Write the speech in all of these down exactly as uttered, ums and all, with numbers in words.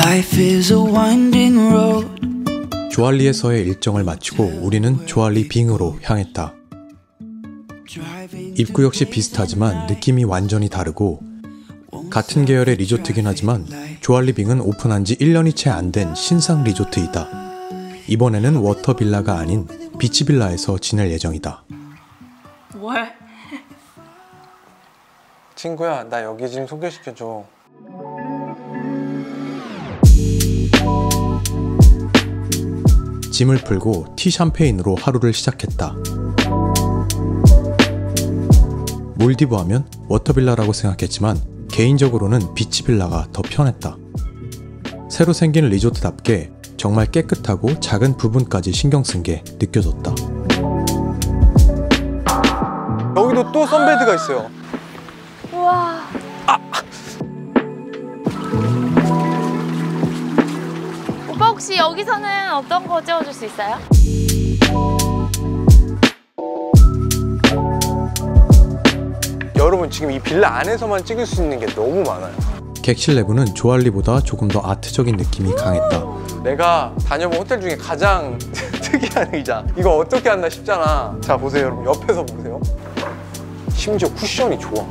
Life is a winding road. 조알리에서의 일정을 마치고 우리는 조알리 빙으로 향했다. 입구 역시 비슷하지만 느낌이 완전히 다르고 같은 계열의 리조트긴 하지만 조알리 빙은 오픈한 지 일 년이 채 안 된 신상 리조트이다. 이번에는 워터빌라가 아닌 비치빌라에서 지낼 예정이다. 뭘? 친구야, 나 여기 좀 소개시켜줘. 짐을 풀고 티 샴페인으로 하루를 시작했다. 몰디브 하면 워터빌라라고 생각했지만 개인적으로는 비치빌라가 더 편했다. 새로 생긴 리조트답게 정말 깨끗하고 작은 부분까지 신경 쓴 게 느껴졌다. 여기도 또 선베드가 있어요. 우와. 아! 오빠 혹시 여기서는 어떤 거 찍어줄 수 있어요? 여러분 지금 이 빌라 안에서만 찍을 수 있는 게 너무 많아요. 객실 내부는 조알리보다 조금 더 아트적인 느낌이 강했다. 내가 다녀본 호텔 중에 가장 특이한 의자. 이거 어떻게 한다 싶잖아. 자 보세요 여러분, 옆에서 보세요. 심지어 쿠션이 좋아.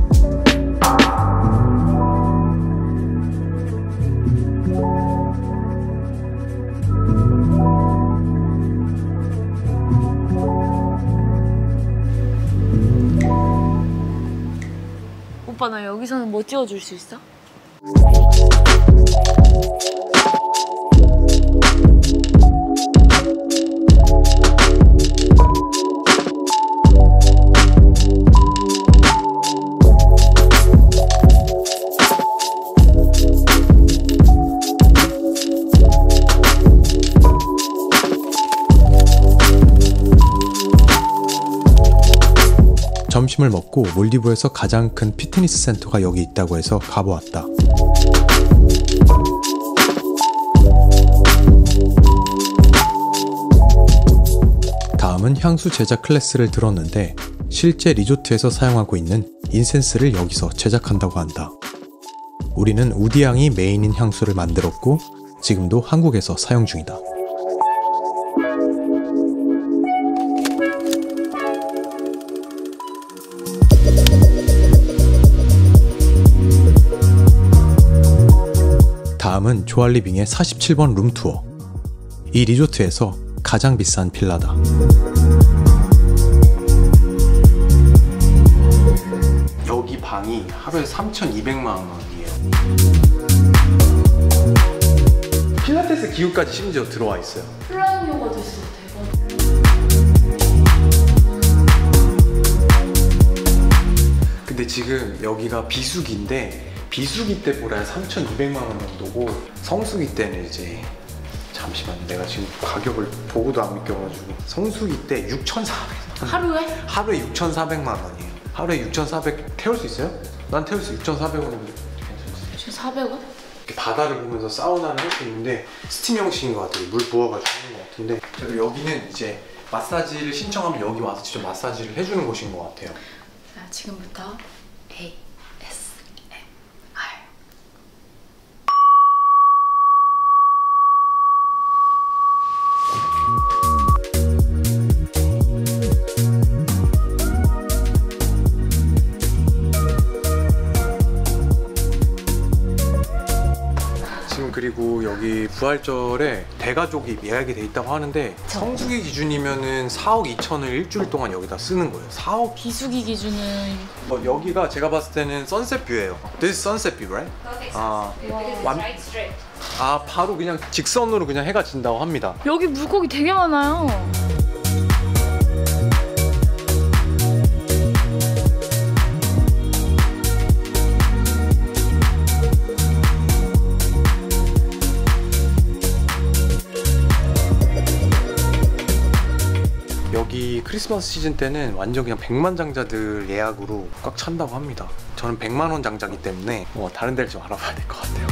오빠 나 여기서는 뭐 찍어줄 수 있어? 점심을 먹고 몰디브에서 가장 큰 피트니스 센터가 여기 있다고 해서 가보았다. 다음은 향수 제작 클래스를 들었는데 실제 리조트에서 사용하고 있는 인센스를 여기서 제작한다고 한다. 우리는 우디향이 메인인 향수를 만들었고 지금도 한국에서 사용 중이다. 다음은 조알리 빙의 사십칠 번 룸투어. 이 리조트에서 가장 비싼 빌라다. 여기 방이 하루에 삼천이백만 원이에요. 필라테스 기구까지 심지어 들어와 있어요. 플라잉 요가도 있어. 대박. 근데 지금 여기가 비수기인데 비수기 때 보라 삼천이백만 원 정도고 성수기 때는 이제 잠시만 내가 지금 가격을 보고도 안 믿겨가지고 성수기 때 육천사백 하루에? 하루에 육천사백만 원이에요. 하루에 육천사백 태울 수 있어요? 난 태울 수 육천사백 원이면 괜찮았어요. 육천사백 원? 이렇게 바다를 보면서 사우나를 할 수 있는데 스팀 형식인 것 같아요. 물 부어가지고 하는 것 같은데 그래도 여기는 이제 마사지를 신청하면 여기 와서 직접 마사지를 해주는 곳인 것 같아요. 자, 지금부터 A S M R. 지금 그리고 여기 부활절에 대가족이 예약이 돼 있다고 하는데 성수기 기준이면은 사억 이천을 일주일 동안 여기다 쓰는 거예요. 사억. 비수기 기준은 어, 여기가 제가 봤을 때는 선셋 뷰예요. This is sunset view, right? 아, 완... 아 바로 그냥 직선으로 그냥 해가 진다고 합니다. 여기 물고기 되게 많아요. 여기 크리스마스 시즌 때는 완전 그냥 백만장자들 예약으로 꽉 찬다고 합니다. 저는 백만 원 장자기 때문에 뭐 다른 데를 좀 알아봐야 될 것 같아요.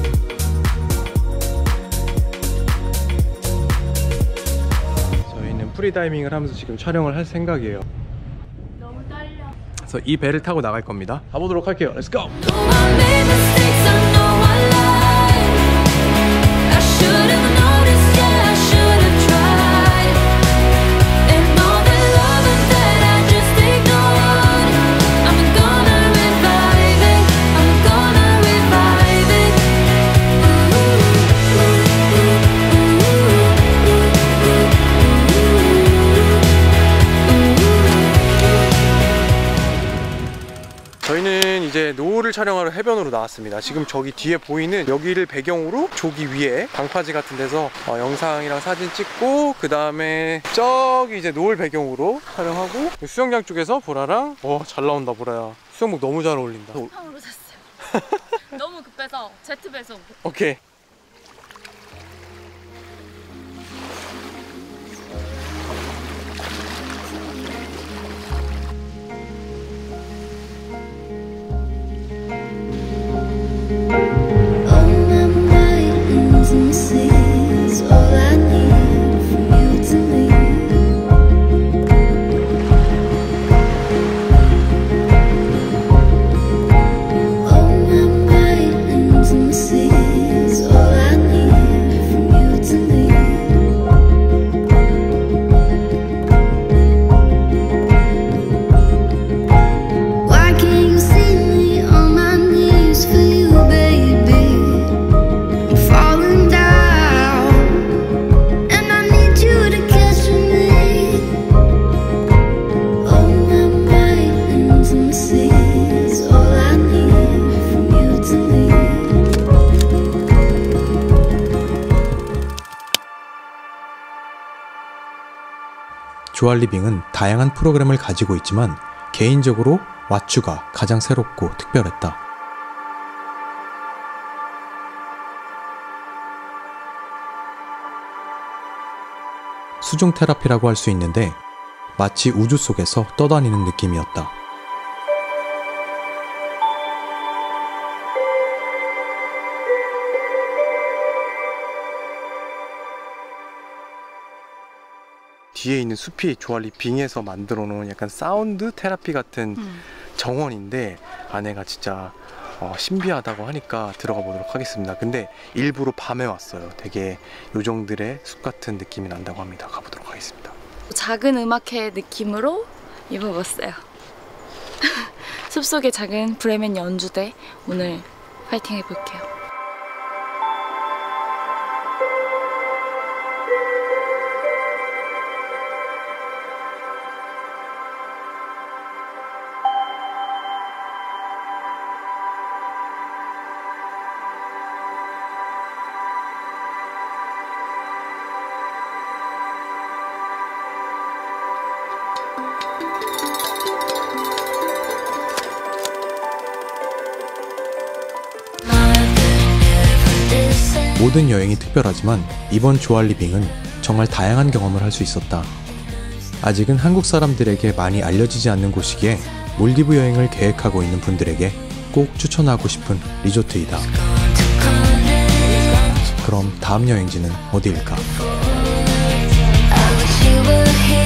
저희는 프리다이밍을 하면서 지금 촬영을 할 생각이에요. 너무 떨려. 그래서 이 배를 타고 나갈 겁니다. 가보도록 할게요. Let's go! 촬영하러 해변으로 나왔습니다. 지금 저기 뒤에 보이는 여기를 배경으로 저기 위에 방파제 같은 데서 어, 영상이랑 사진 찍고, 그 다음에 저기 이제 노을 배경으로 촬영하고, 수영장 쪽에서 보라랑, 와 잘 나온다 보라야. 수영복 너무 잘 어울린다. 처음으로 샀어요. 너무 급해서 제트 배송. 오케이. 주얼리빙은 다양한 프로그램을 가지고 있지만 개인적으로 왓츄가 가장 새롭고 특별했다. 수중 테라피라고 할 수 있는데 마치 우주 속에서 떠다니는 느낌이었다. 뒤에 있는 숲이 주얼리빙에서 만들어 놓은 약간 사운드 테라피 같은 음. 정원인데, 안에가 진짜 어, 신비하다고 하니까 들어가 보도록 하겠습니다. 근데 일부러 밤에 왔어요. 되게 요정들의 숲 같은 느낌이 난다고 합니다. 가보도록 하겠습니다. 작은 음악회 느낌으로 입어봤어요. 숲속의 작은 브레멘 연주대, 오늘 파이팅 해볼게요. 모든 여행이 특별하지만 이번 주얼리빙은 정말 다양한 경험을 할 수 있었다. 아직은 한국 사람들에게 많이 알려지지 않는 곳이기에 몰디브 여행을 계획하고 있는 분들에게 꼭 추천하고 싶은 리조트이다. 그럼 다음 여행지는 어디일까? I wish you were here.